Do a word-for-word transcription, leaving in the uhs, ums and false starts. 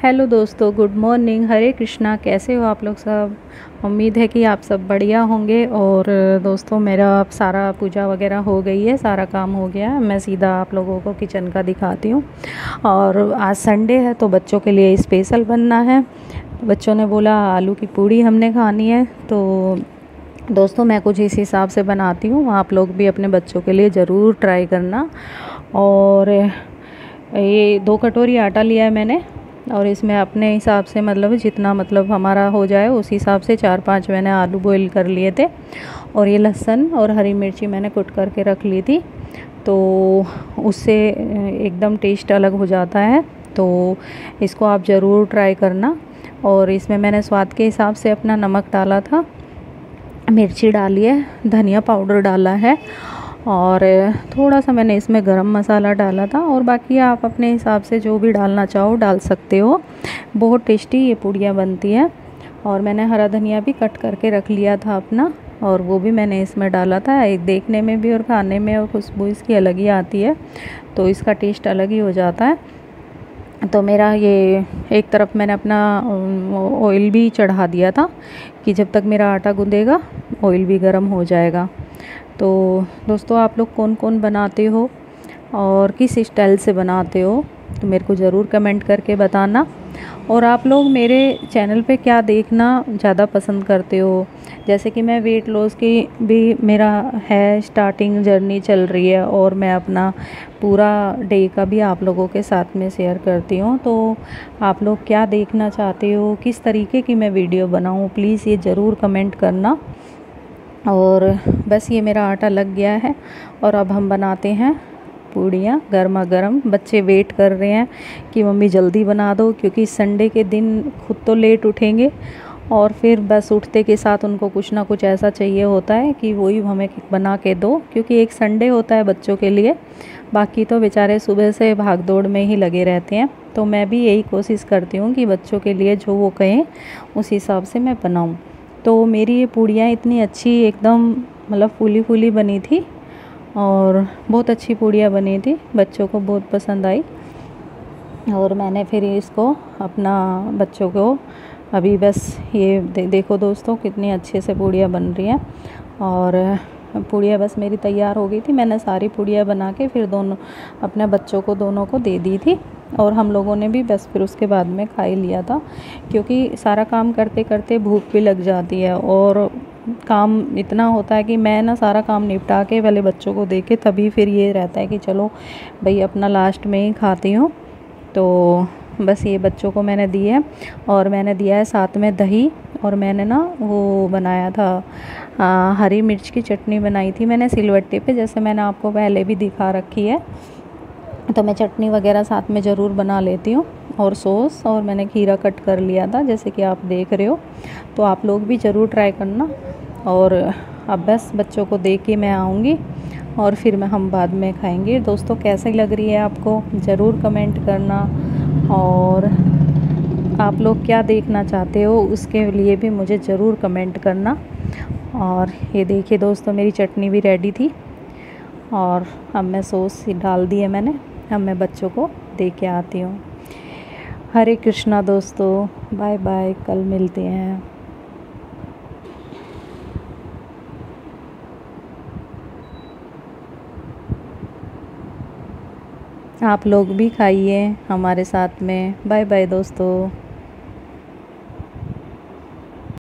Hello दोस्तों, good morning. हरे कृष्णा। कैसे हो आप लोग सब? उम्मीद है कि आप सब बढ़िया होंगे। और दोस्तों, मेरा अब सारा पूजा वगैरह हो गई है, सारा काम हो गया है। मैं सीधा आप लोगों को किचन का दिखाती हूँ। और आज संडे है तो बच्चों के लिए स्पेशल बनना है। बच्चों ने बोला आलू की पूड़ी हमने खानी है, तो दोस्तों मैं कुछ इस हिसाब से बनाती हूँ। आप लोग भी अपने बच्चों के लिए ज़रूर ट्राई करना। और ये दो कटोरी आटा लिया है मैंने, और इसमें अपने हिसाब से मतलब जितना मतलब हमारा हो जाए उस हिसाब से चार पांच मैंने आलू बॉईल कर लिए थे। और ये लहसुन और हरी मिर्ची मैंने कुट करके रख ली थी, तो उससे एकदम टेस्ट अलग हो जाता है। तो इसको आप ज़रूर ट्राई करना। और इसमें मैंने स्वाद के हिसाब से अपना नमक डाला था, मिर्ची डाली है, धनिया पाउडर डाला है, और थोड़ा सा मैंने इसमें गरम मसाला डाला था। और बाकी आप अपने हिसाब से जो भी डालना चाहो डाल सकते हो। बहुत टेस्टी ये पूड़ियाँ बनती हैं। और मैंने हरा धनिया भी कट करके रख लिया था अपना, और वो भी मैंने इसमें डाला था। एक देखने में भी और खाने में और खुशबू इसकी अलग ही आती है, तो इसका टेस्ट अलग ही हो जाता है। तो मेरा ये एक तरफ मैंने अपना ऑयल भी चढ़ा दिया था कि जब तक मेरा आटा गूँधेगा ऑयल भी गर्म हो जाएगा। तो दोस्तों, आप लोग कौन कौन बनाते हो और किस स्टाइल से बनाते हो तो मेरे को ज़रूर कमेंट करके बताना। और आप लोग मेरे चैनल पे क्या देखना ज़्यादा पसंद करते हो? जैसे कि मैं वेट लॉस की भी मेरा है, स्टार्टिंग जर्नी चल रही है, और मैं अपना पूरा डे का भी आप लोगों के साथ में शेयर करती हूँ। तो आप लोग क्या देखना चाहते हो, किस तरीके की मैं वीडियो बनाऊँ, प्लीज़ ये ज़रूर कमेंट करना। और बस ये मेरा आटा लग गया है, और अब हम बनाते हैं पूड़ियाँ गर्मा गर्म। बच्चे वेट कर रहे हैं कि मम्मी जल्दी बना दो, क्योंकि संडे के दिन खुद तो लेट उठेंगे, और फिर बस उठते के साथ उनको कुछ ना कुछ ऐसा चाहिए होता है कि वही हमें बना के दो, क्योंकि एक संडे होता है बच्चों के लिए। बाकी तो बेचारे सुबह से भाग दौड़ में ही लगे रहते हैं। तो मैं भी यही कोशिश करती हूँ कि बच्चों के लिए जो वो कहें उस हिसाब से मैं बनाऊँ। तो मेरी ये पूड़ियाँ इतनी अच्छी एकदम मतलब फूली फूली बनी थी, और बहुत अच्छी पूड़ियाँ बनी थी, बच्चों को बहुत पसंद आई। और मैंने फिर इसको अपना बच्चों को अभी बस ये दे, देखो दोस्तों कितनी अच्छे से पूड़ियाँ बन रही हैं। और पूड़ियाँ बस मेरी तैयार हो गई थी। मैंने सारी पूड़ियाँ बना के फिर दोनों अपने बच्चों को दोनों को दे दी थी, और हम लोगों ने भी बस फिर उसके बाद में खा ही लिया था, क्योंकि सारा काम करते करते भूख भी लग जाती है। और काम इतना होता है कि मैं ना सारा काम निपटा के पहले बच्चों को दे के तभी फिर ये रहता है कि चलो भाई अपना लास्ट में ही खाती हूँ। तो बस ये बच्चों को मैंने दी है, और मैंने दिया है साथ में दही। और मैंने ना वो बनाया था आ, हरी मिर्च की चटनी बनाई थी मैंने सिलवट्टे पे, जैसे मैंने आपको पहले भी दिखा रखी है। तो मैं चटनी वगैरह साथ में ज़रूर बना लेती हूँ, और सॉस, और मैंने खीरा कट कर लिया था जैसे कि आप देख रहे हो। तो आप लोग भी ज़रूर ट्राई करना। और अब बस बच्चों को दे के मैं आऊँगी, और फिर मैं हम बाद में खाएंगे। दोस्तों, कैसी लग रही है आपको ज़रूर कमेंट करना। और आप लोग क्या देखना चाहते हो उसके लिए भी मुझे ज़रूर कमेंट करना। और ये देखिए दोस्तों, मेरी चटनी भी रेडी थी, और अब मैं सॉस डाल दी है मैंने। अब मैं बच्चों को दे के आती हूँ। हरे कृष्णा दोस्तों, बाय बाय, कल मिलते हैं। आप लोग भी खाइए हमारे साथ में। बाय बाय दोस्तों।